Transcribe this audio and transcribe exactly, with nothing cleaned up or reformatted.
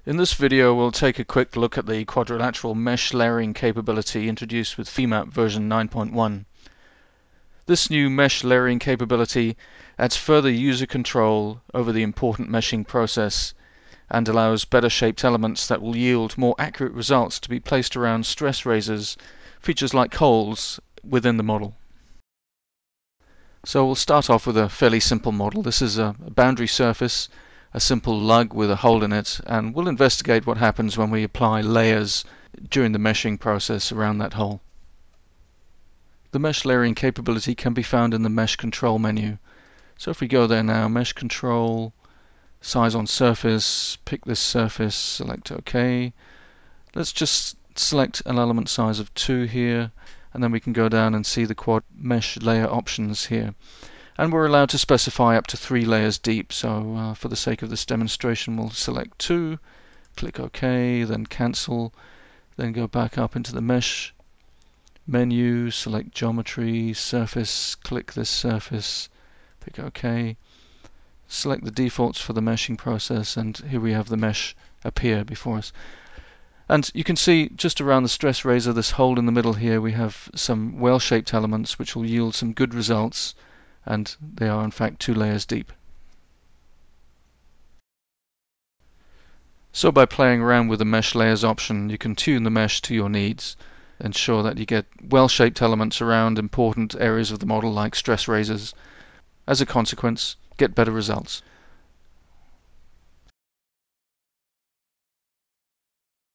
In this video we'll take a quick look at the quadrilateral mesh layering capability introduced with FEMAP version nine point one. This new mesh layering capability adds further user control over the important meshing process and allows better shaped elements that will yield more accurate results to be placed around stress raisers, features like holes, within the model. So we'll start off with a fairly simple model. This is a boundary surface, a simple lug with a hole in it, and we'll investigate what happens when we apply layers during the meshing process around that hole. The mesh layering capability can be found in the mesh control menu. So if we go there now, mesh control, size on surface, pick this surface, select OK. Let's just select an element size of two here, and then we can go down and see the quad mesh layer options here. And we're allowed to specify up to three layers deep, so uh, for the sake of this demonstration we'll select two, click OK, then cancel, then go back up into the mesh menu, select geometry, surface, click this surface, pick OK, select the defaults for the meshing process, and here we have the mesh appear before us. And you can see just around the stress razor, this hole in the middle here, we have some well-shaped elements which will yield some good results, and they are in fact two layers deep. So by playing around with the mesh layers option, you can tune the mesh to your needs, ensure that you get well-shaped elements around important areas of the model like stress raisers. As a consequence, get better results.